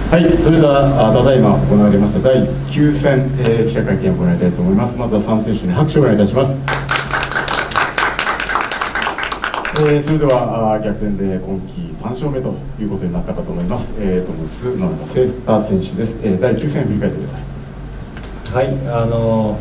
はい、それではただいま行われました第9戦、記者会見を行いたいと思います。まずは3選手に拍手をお願いいたします。それでは逆転で今季3勝目ということになったかと思います。トムス野中誠太選手です。第9戦振り返ってください。 はい、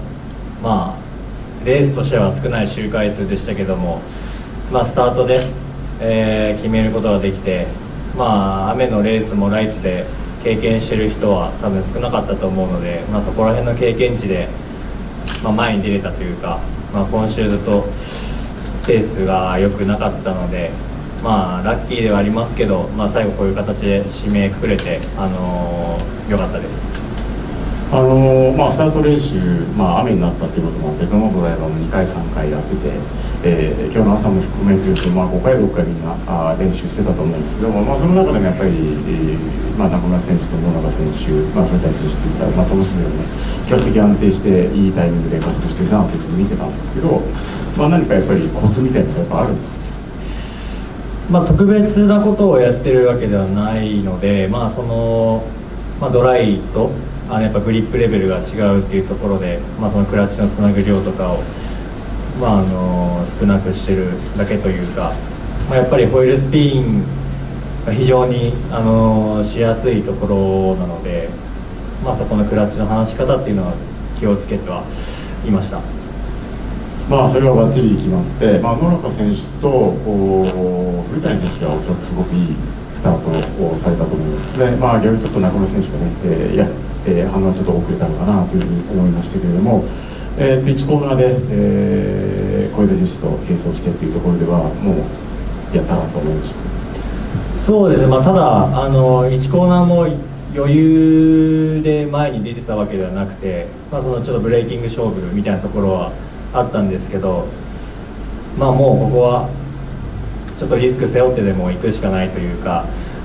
レースとしては少ない周回数でしたけども、スタートで、決めることができて、雨のレースもライツで経験している人は多分少なかったと思うので、そこら辺の経験値で、前に出れたというか、今週ずっとペースが良くなかったので、ラッキーではありますけど、最後こういう形で締めくくれて、良かったです。 スタート練習、雨になったということもあって、どのドライバーも2回、3回やってて、今日の朝も含めていうと、5回、6回みんな練習してたと思うんですけども、その中でもやっぱり、中村選手と野中選手、それに対していたトムスでもね、比較的安定していいタイミングで加速してるなというふうに見てたんですけど、何かやっぱりコツみたいなのがやっぱあるんですか？ 特別なことをやってるわけではないので、ドライとやっぱグリップレベルが違うっていうところで、そのクラッチのつなぐ量とかを、少なくしてるだけというか、やっぱりホイールスピンが非常に、しやすいところなので、そこのクラッチの離し方っていうのは気をつけてはいました。 それはバッチリ決まって、野中選手と古谷選手がおそらくすごくいいスタートをされたと思います。で、逆にちょっと中村選手がね、反応はちょっと遅れたのかなというふうに思いましたけれども、ピッチコーナーで、小出選手と並走してというところでは、もうやったなと思いました。 そうですね、ただ1コーナーも余裕で前に出てたわけではなくて、そのちょっとブレーキング勝負みたいなところはあったんですけど、もうここはちょっとリスク背負ってでも行くしかないというか、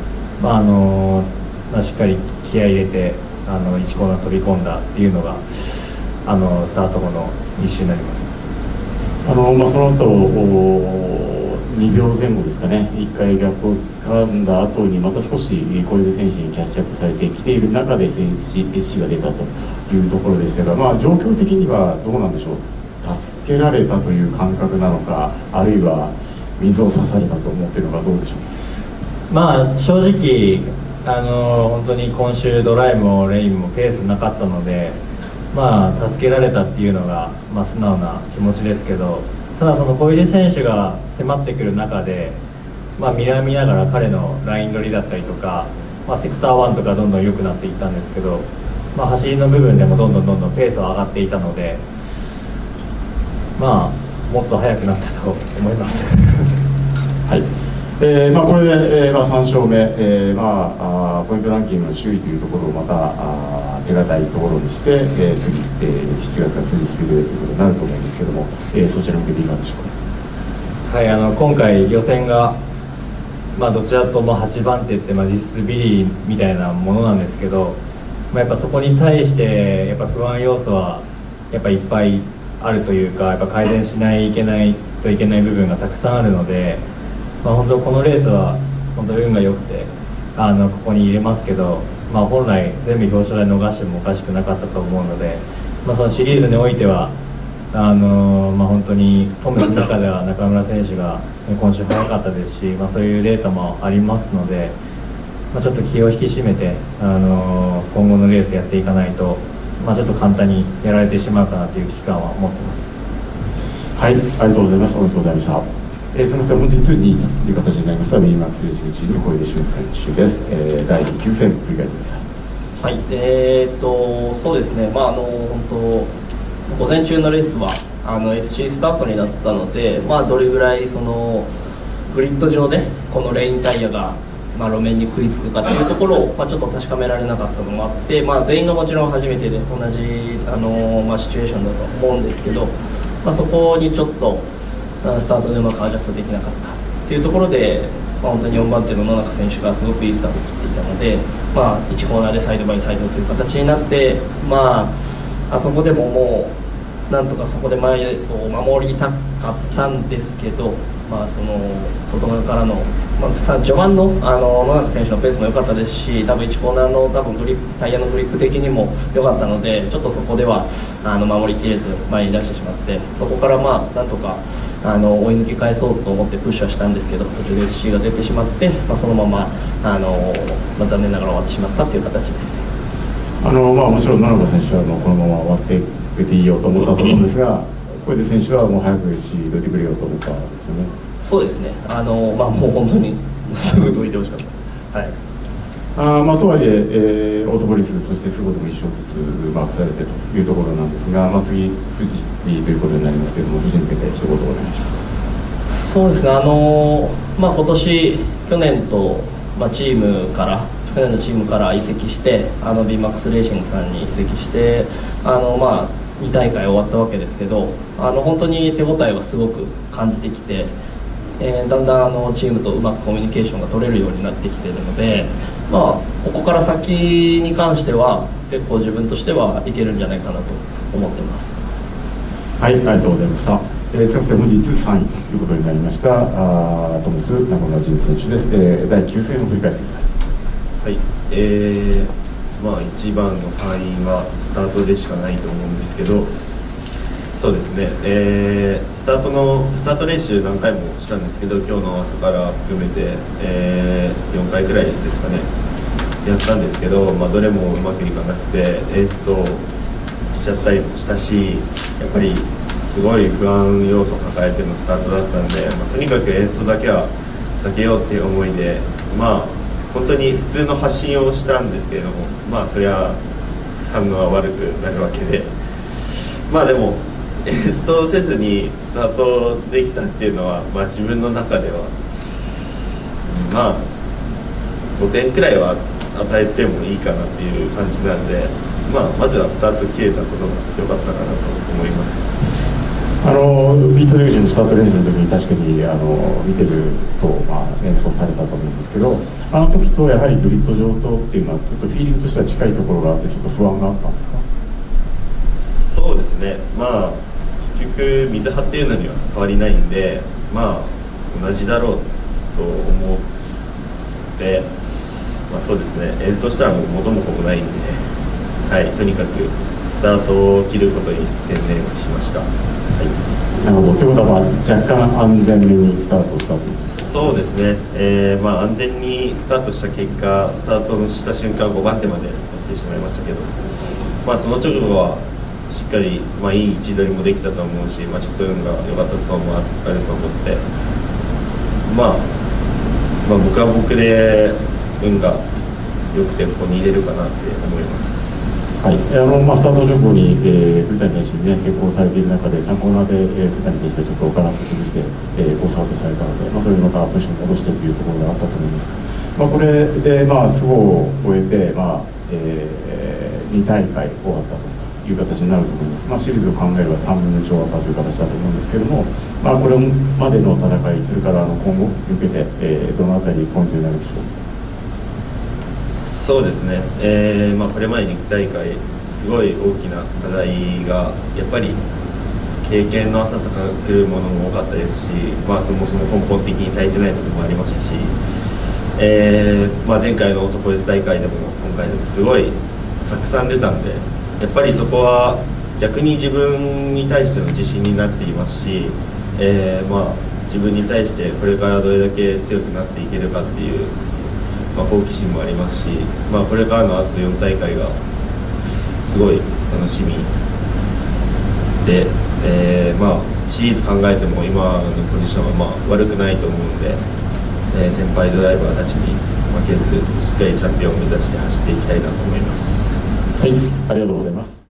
しっかり気合い入れて1コーナー飛び込んだっていうのがスタート後の1周になります。 その後2秒前後ですかね、1回ギャップを掴んだ後にまた少し小出選手にキャッチアップされてきている中でSCが出たというところでしたが、状況的にはどうなんでしょう、助けられたという感覚なのか、あるいは水を差されたと思っているのか、どうでしょう。 正直本当に今週ドライもレインもペースなかったので、助けられたっていうのが、素直な気持ちですけど、ただその小出選手が迫ってくる中で、見ながら彼のライン取りだったりとか、セクター1とかどんどん良くなっていったんですけど、走りの部分でもどんどんペースは上がっていたので、もっと速くなったと思います。 はい、これで、3勝目、ポイントランキングの首位というところをまた手堅いところにして、次、7月がフリースピードウェイということになると思うんですけども、そちらに向けていかがでしょうか。 はい、今回予選が、どちらとも8番手って、実質ビリーみたいなものなんですけど、やっぱそこに対してやっぱ不安要素はやっぱいっぱいあるというか、やっぱ改善しないといけない部分がたくさんあるので、本当このレースは本当運が良くてここに入れますけど、本来全部表彰台逃してもおかしくなかったと思うので、そのシリーズにおいては本当にトムの中では中村選手が今週早かったですし、そういうデータもありますので、ちょっと気を引き締めて今後のレースやっていかないと、ちょっと簡単にやられてしまうかなという危機感は持ってます。 はい、ありがとうございます。おめでとうございました。すみません、本日2位という形になりましたBMAXレーシングチーム小出俊選手です。第9戦振り返ってください。 はい、そうですね、本当午前中のレースはSC スタートになったので、どれぐらいそのグリッド上でこのレインタイヤが路面に食いつくかというところを、ちょっと確かめられなかったのもあって、全員がもちろん初めてで同じシチュエーションだと思うんですけど、そこにちょっとスタートでうまくアジャストできなかったっていうところで、本当に4番手の野中選手がすごくいいスタートを切っていたので、1コーナーでサイドバイサイドという形になって、あそこでももうなんとかそこで前を守りたかったんですけど、 その外側からの、序盤の野中選手のペースも良かったですし、多分1コーナーのタイヤのグリップ的にも良かったので、ちょっとそこでは守りきれず前に出してしまって、そこからなんとか追い抜き返そうと思ってプッシュはしたんですけど、途中で SC が出てしまって、そのまま残念ながら終わってしまったという形ですね。 もちろん野中選手はこのまま終わってくれていいよと思ったと思うんですが、小出選手はもう早く SC どいてくれよと思ったんですよね。 そうですね、もう本当にすぐどいてほしかったです。はい。 とはいえオートポリス、そしてスゴでも1勝ずつマークされてというところなんですが、次、富士ということになりますけれども、富士に向けて一言お願いします。 そうですね、今年、去年と、去年のチームから移籍して、BMAX レーシングさんに移籍して、2大会終わったわけですけど、本当に手応えはすごく感じてきて、だんだんチームとうまくコミュニケーションが取れるようになってきているので、ここから先に関しては結構自分としてはいけるんじゃないかなと思ってます。 はい、ありがとうございました。すみません、本日3位ということになりましたトムス中村仁選手です。第9戦を振り返ってください。 はい、一番の敗因はスタートでしかないと思うんですけど、そうですね、スタート練習何回もしたんですけど、今日の朝から含めて、4回くらいですかね、やったんですけど、どれもうまくいかなくて、エーストしちゃったりもしたし、やっぱりすごい不安要素を抱えてのスタートだったんで、とにかくエーストだけは避けようっていう思いで、本当に普通の発信をしたんですけれども、それは反応は悪くなるわけで、でもエーストせずにスタートできたっていうのは、自分の中では5点くらいは与えてもいいかなっていう感じなんで、まずはスタート切れたことが良かったかなと思います。 ビートディビジョンのスタート練習の時に確かに見てると、演奏されたと思うんですけど、あの時とやはりグリッド上とっていうのはちょっとフィーリングとしては近いところがあってちょっと不安があったんですか？ そうですね、結局水張っていうのには変わりないんで、同じだろうと思って、そうですね、演奏したらもう元も子もないんで、とにかくスタートを切ることに専念しました。 なるほど。ということは、若干安全めにスタートしたということですか？ そうですね、安全にスタートした結果、スタートした瞬間5番手まで落ちてしまいましたけど、その直後はしっかり、いい位置取りもできたと思うし、ちょっと運が良かったところもあると思って、僕は僕で運が良くてここに入れるかなって思います。 はい、スタート直後に、古谷選手に、成功されている中で3コーナーで、古谷選手がちょっとバランスを崩して、コースアウトされたので、それでまたポジションに戻してというところがあったと思いますが、これで、スゴを終えて、2大会終わったという形になると思います。シリーズを考えれば3分の1終わったという形だと思うんですけれども、これまでの戦い、それから今後に向けて、どのあたりポイントになるでしょうか？ そうですね、これまでに2大会、すごい大きな課題が、やっぱり経験の浅さから来るものも多かったですし、そもそも根本的に足りてないところもありましたし、前回のオートポリス大会でも、今回でもすごいたくさん出たんで、やっぱりそこは逆に自分に対しての自信になっていますし、自分に対してこれからどれだけ強くなっていけるかっていう。好奇心もありますし、これからのあと4大会がすごい楽しみで、シリーズ考えても今のポジションは悪くないと思うので、先輩ドライバーたちに負けずしっかりチャンピオンを目指して走っていきたいなと思います。 はい、ありがとうございます。